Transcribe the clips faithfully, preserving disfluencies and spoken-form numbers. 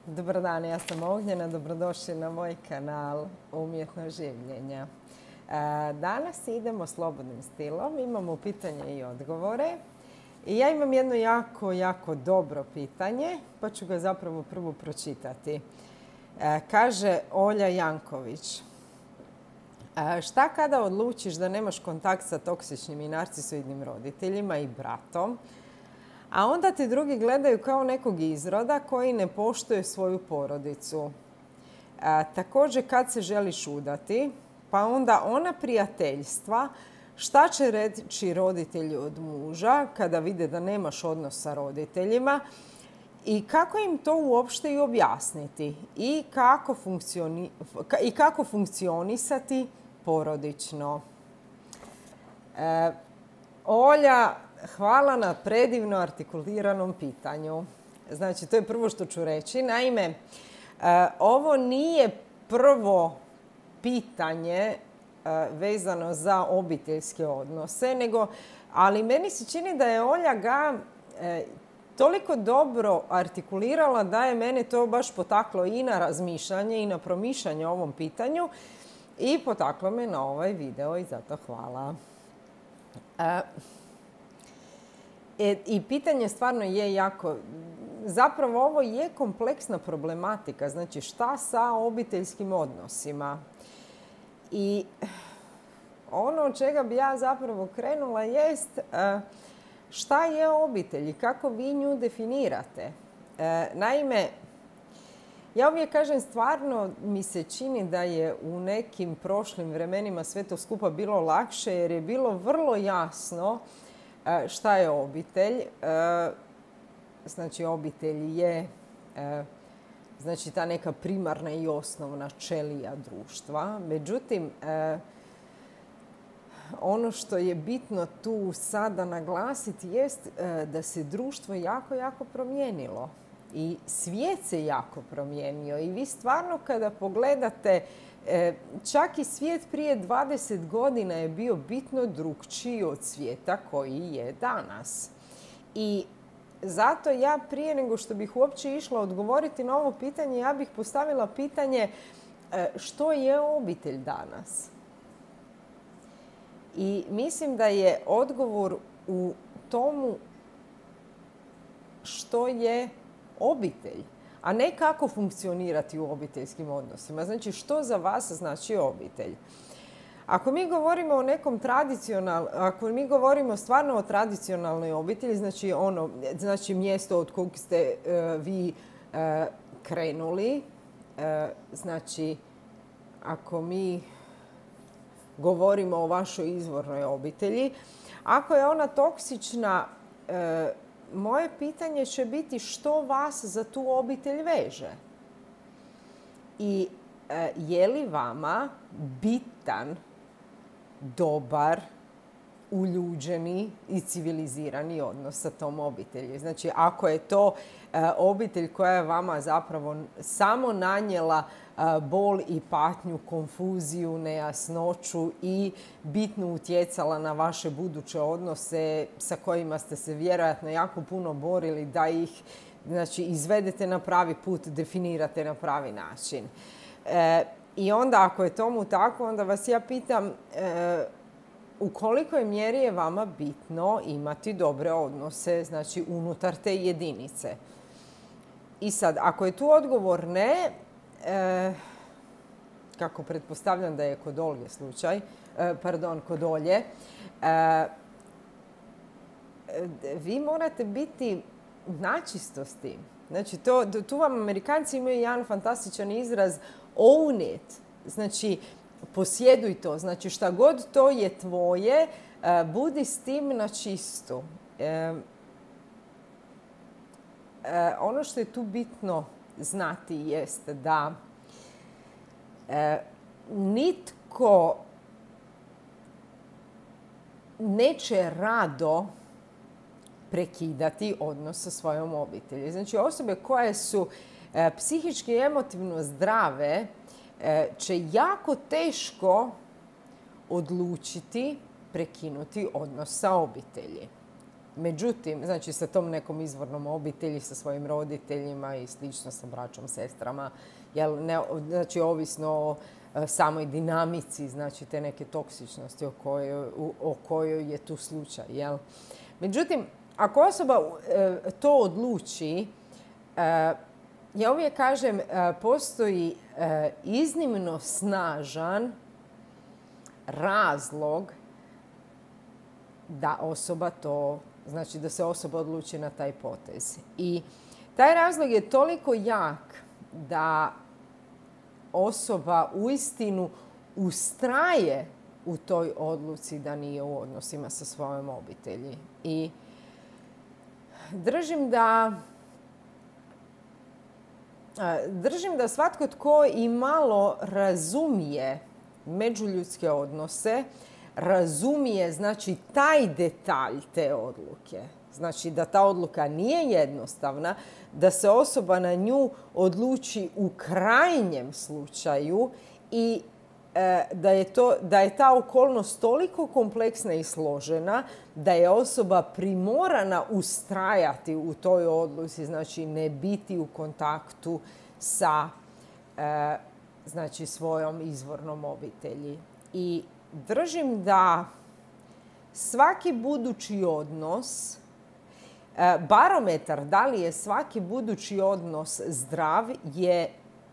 Dobar dan, ja sam Ognjena, dobrodošli na moj kanal Umjetno življenja. Danas idemo slobodnim stilom, imamo pitanje i odgovore. I ja imam jedno jako, jako dobro pitanje, pa ću ga zapravo prvo pročitati. Kaže Olja Janković. Šta kada odlučiš da nemaš kontakt sa toksičnim i narcisoidnim roditeljima i bratom, a onda te drugi gledaju kao nekog izroda koji ne poštuje svoju porodicu? A, također kad se želiš udati, pa onda ona prijateljstva, šta će reći roditelji od muža kada vide da nemaš odnos sa roditeljima i kako im to uopšte i objasniti i kako, funkcioni, i kako funkcionisati porodično. E, Olja, hvala na predivno artikuliranom pitanju. Znači, to je prvo što ću reći. Naime, ovo nije prvo pitanje vezano za obiteljske odnose, nego, ali meni se čini da je Olja ga toliko dobro artikulirala da je mene to baš potaklo i na razmišljanje i na promišljanje o ovom pitanju i potaklo me na ovaj video i zato hvala. E, I pitanje stvarno je jako, zapravo ovo je kompleksna problematika, znači šta sa obiteljskim odnosima. I ono od čega bi ja zapravo krenula jest šta je obitelj i kako vi nju definirate. Naime, ja uvijek kažem, stvarno mi se čini da je u nekim prošlim vremenima sve to skupa bilo lakše jer je bilo vrlo jasno šta je obitelj. Znači, obitelj je znači, ta neka primarna i osnovna ćelija društva. Međutim, ono što je bitno tu sada naglasiti jest da se društvo jako, jako promijenilo. I svijet se jako promijenio. I vi stvarno kada pogledate, čak i svijet prije dvadeset godina je bio bitno drukčiji od svijeta koji je danas. I zato ja prije nego što bih uopće išla odgovoriti na ovo pitanje, ja bih postavila pitanje što je obitelj danas. I mislim da je odgovor u tomu što je obitelj, a ne kako funkcionirati u obiteljskim odnosima. Znači, što za vas znači obitelj? Ako mi govorimo o nekom tradicional, ako mi govorimo stvarno o tradicionalnoj obitelji, znači ono, znači mjesto od kog ste uh, vi uh, krenuli, uh, znači ako mi govorimo o vašoj izvornoj obitelji, ako je ona toksična, uh, moje pitanje će biti što vas za tu obitelj veže. I e, je li vama bitan, dobar, uljuđeni i civilizirani odnos sa tom obitelji? Znači, ako je to e, obitelj koja je vama zapravo samo nanijela e, bol i patnju, konfuziju, nejasnoću i bitno utjecala na vaše buduće odnose sa kojima ste se vjerojatno jako puno borili da ih, znači, izvedete na pravi put, definirate na pravi način. E, I onda ako je tomu tako, onda vas ja pitam e, u kolikoj mjeri je vama bitno imati dobre odnose, znači unutar te jedinice. I sad, ako je tu odgovor ne, e, kako pretpostavljam da je kod Olje slučaj, e, pardon, kod Olje, e, vi morate biti načisto s tim. Znači, to, tu vam Amerikanci imaju jedan fantastičan izraz own it. Znači, posjeduj to. Znači, šta god to je tvoje, budi s tim na čistu. E, e, ono što je tu bitno znati jeste da e, nitko neće rado prekidati odnos sa svojom obitelji. Znači, osobe koje su e, psihički i emotivno zdrave e, će jako teško odlučiti prekinuti odnos sa obitelji. Međutim, znači sa tom nekom izvornom obitelji, sa svojim roditeljima i slično sa braćom, sestrama, jel, ne, znači ovisno o samoj dinamici, znači te neke toksičnosti o kojoj, o kojoj je tu slučaj. Jel? Međutim, ako osoba e, to odluči, e, ja uvijek kažem, e, postoji e, iznimno snažan razlog da osoba to, znači da se osoba odluči na taj potez. I taj razlog je toliko jak da osoba uistinu ustraje u toj odluci da nije u odnosima sa svojom obitelji. I držim da držim da svatko tko i malo razumije međuljudske odnose, razumije znači taj detalj te odluke. Znači da ta odluka nije jednostavna, da se osoba na nju odluči u krajnjem slučaju i e, da, je to, da je ta okolnost toliko kompleksna i složena da je osoba primorana ustrajati u toj odluci, znači ne biti u kontaktu sa e, znači svojom izvornom obitelji. I držim da svaki budući odnos, barometar da li je svaki budući odnos zdrav je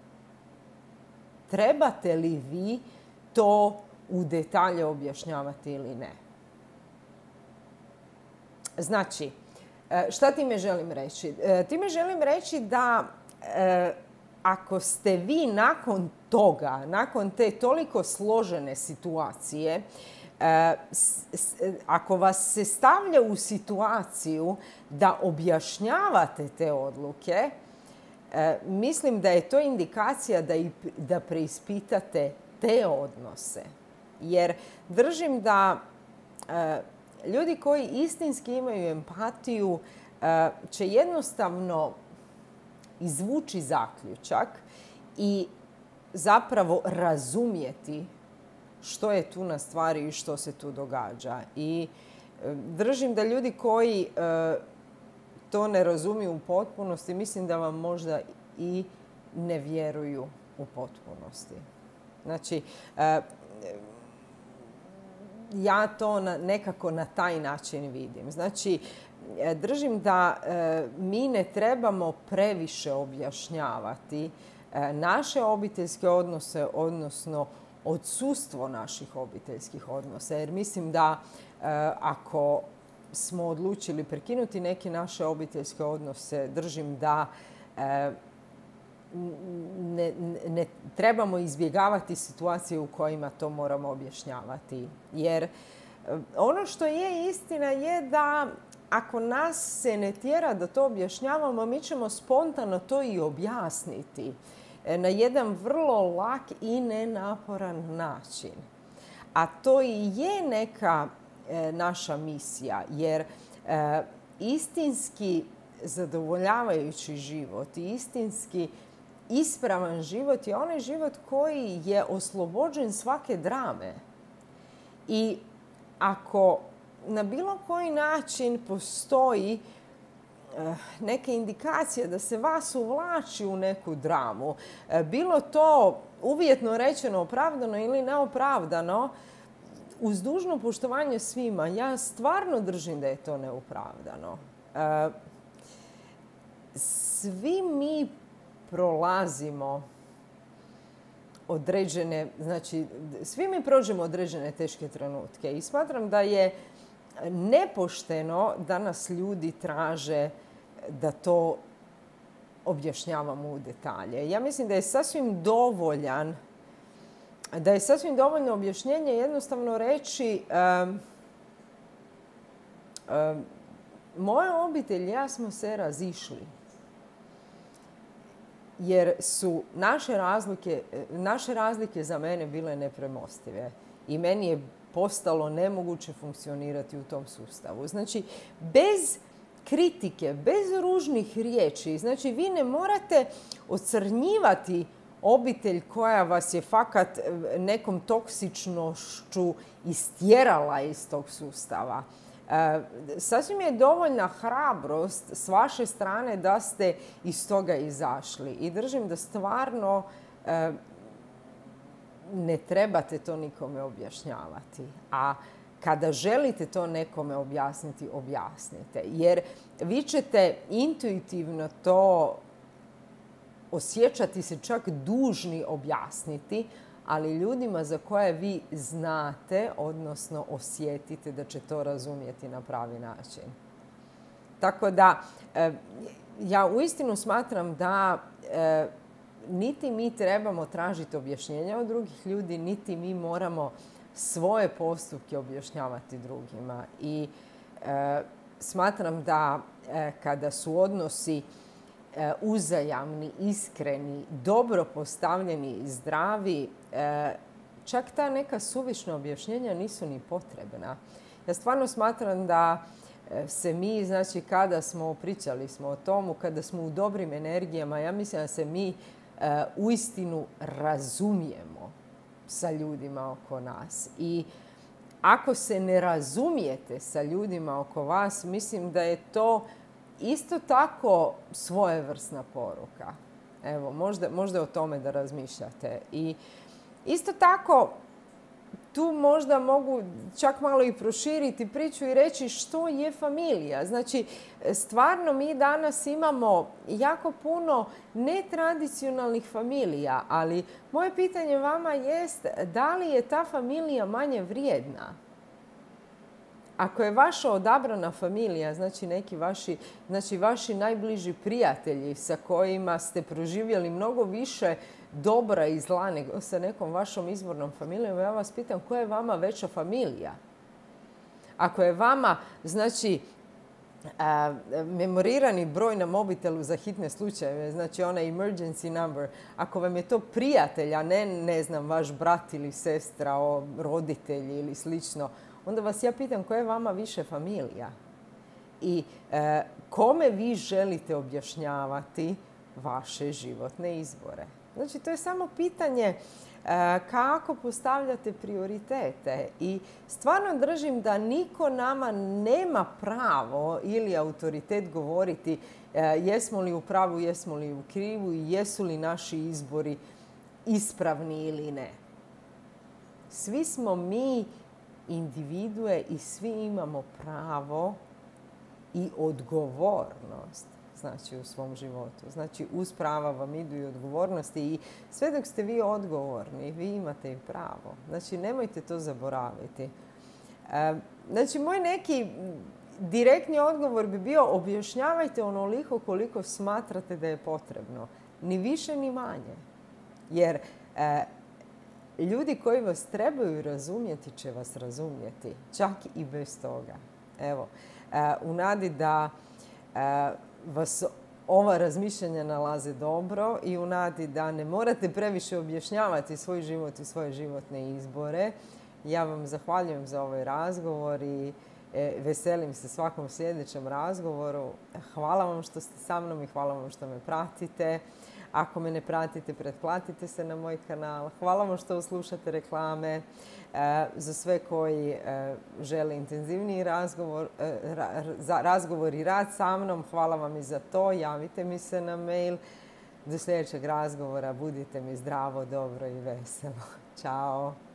trebate li vi to u detalje objašnjavati ili ne. Znači, šta time želim reći? Time želim reći da ako ste vi nakon toga, nakon te toliko složene situacije, ako vas se stavlja u situaciju da objašnjavate te odluke, mislim da je to indikacija da, i, da preispitate te odnose. Jer držim da ljudi koji istinski imaju empatiju će jednostavno izvući zaključak i zapravo razumjeti što je tu na stvari i što se tu događa. I držim da ljudi koji to ne razumiju u potpunosti, mislim da vam možda i ne vjeruju u potpunosti. Znači, ja to nekako na taj način vidim. Znači, držim da mi ne trebamo previše objašnjavati naše obiteljske odnose, odnosno odsustvo naših obiteljskih odnosa. Jer mislim da ako smo odlučili prekinuti neke naše obiteljske odnose, držim da ne, ne trebamo izbjegavati situacije u kojima to moramo objašnjavati. Jer ono što je istina je da ako nas se ne tjera da to objašnjavamo, mi ćemo spontano to i objasniti na jedan vrlo lak i nenaporan način. A to i je neka e, naša misija, jer e, istinski zadovoljavajući život i istinski ispravan život je onaj život koji je oslobođen svake drame. I ako na bilo koji način postoji neke indikacije da se vas uvlači u neku dramu, bilo to uvjetno rečeno opravdano ili neopravdano, uz dužno poštovanje svima, ja stvarno držim da je to neopravdano. Svi mi prolazimo određene, znači, svi mi prođemo određene teške trenutke i smatram da je nepošteno da nas ljudi traže da to objašnjavamo u detalje. Ja mislim da je sasvim dovoljan, da je sasvim dovoljno objašnjenje jednostavno reći um, um, moja obitelj i ja smo se razišli. Jer su naše razlike, naše razlike za mene bile nepremostive. I meni je postalo nemoguće funkcionirati u tom sustavu. Znači, bez kritike, bez ružnih riječi, znači vi ne morate ocrnjivati obitelj koja vas je fakat nekom toksičnošću istjerala iz tog sustava. Sasvim je dovoljna hrabrost s vaše strane da ste iz toga izašli. I držim da stvarno ne trebate to nikome objašnjavati. A kada želite to nekome objasniti, objasnite. Jer vi ćete intuitivno to osjećati se čak dužni objasniti, ali ljudima za koje vi znate, odnosno osjetite da će to razumjeti na pravi način. Tako da, ja uistinu smatram da niti mi trebamo tražiti objašnjenja od drugih ljudi, niti mi moramo svoje postupke objašnjavati drugima. I e, smatram da e, kada su odnosi e, uzajamni, iskreni, dobro postavljeni i zdravi, e, čak ta neka suvišna objašnjenja nisu ni potrebna. Ja stvarno smatram da se mi, znači kada smo, pričali smo o tomu, kada smo u dobrim energijama, ja mislim da se mi e, uistinu razumijemo sa ljudima oko nas. I ako se ne razumijete sa ljudima oko vas, mislim da je to isto tako svojevrsna poruka. Evo, možda, možda o tome da razmišljate. I isto tako, tu možda mogu čak malo i proširiti priču i reći što je familija. Znači, stvarno mi danas imamo jako puno netradicionalnih familija, ali moje pitanje vama jest da li je ta familija manje vrijedna? Ako je vaša odabrana familija, znači neki vaši, znači vaši najbliži prijatelji sa kojima ste proživjeli mnogo više dobra i zla nego sa nekom vašom izvornom familijom, ja vas pitam koja je vama veća familija? Ako je vama, znači, a, memorirani broj na mobitelu za hitne slučajeve, znači onaj emergency number, ako vam je to prijatelj, a ne, ne znam, vaš brat ili sestra, o, roditelji ili slično, onda vas ja pitam koja je vama više familija? I e, kome vi želite objašnjavati vaše životne izbore? Znači, to je samo pitanje e, kako postavljate prioritete. I stvarno držim da niko nama nema pravo ili autoritet govoriti e, jesmo li u pravu, jesmo li u krivu i jesu li naši izbori ispravni ili ne. Svi smo mi individue i svi imamo pravo i odgovornost, znači, u svom životu. Znači, uz prava vam idu i odgovornosti i sve dok ste vi odgovorni, vi imate i pravo. Znači, nemojte to zaboraviti. Znači, moj neki direktni odgovor bi bio objašnjavajte onoliko koliko smatrate da je potrebno. Ni više, ni manje. Jer ljudi koji vas trebaju razumjeti će vas razumjeti, čak i bez toga. Evo, u nadi da vas ova razmišljanja nalaze dobro i u nadi da ne morate previše objašnjavati svoj život i svoje životne izbore, ja vam zahvaljujem za ovaj razgovor i veselim se svakom sljedećem razgovoru. Hvala vam što ste sa mnom i hvala vam što me pratite. Ako me ne pratite, pretplatite se na moj kanal. Hvala vam što slušate reklame. E, za sve koji e, žele intenzivniji razgovor, e, ra, za razgovor i rad sa mnom, hvala vam i za to. Javite mi se na mail. Do sljedećeg razgovora budite mi zdravo, dobro i veselo. Ćao!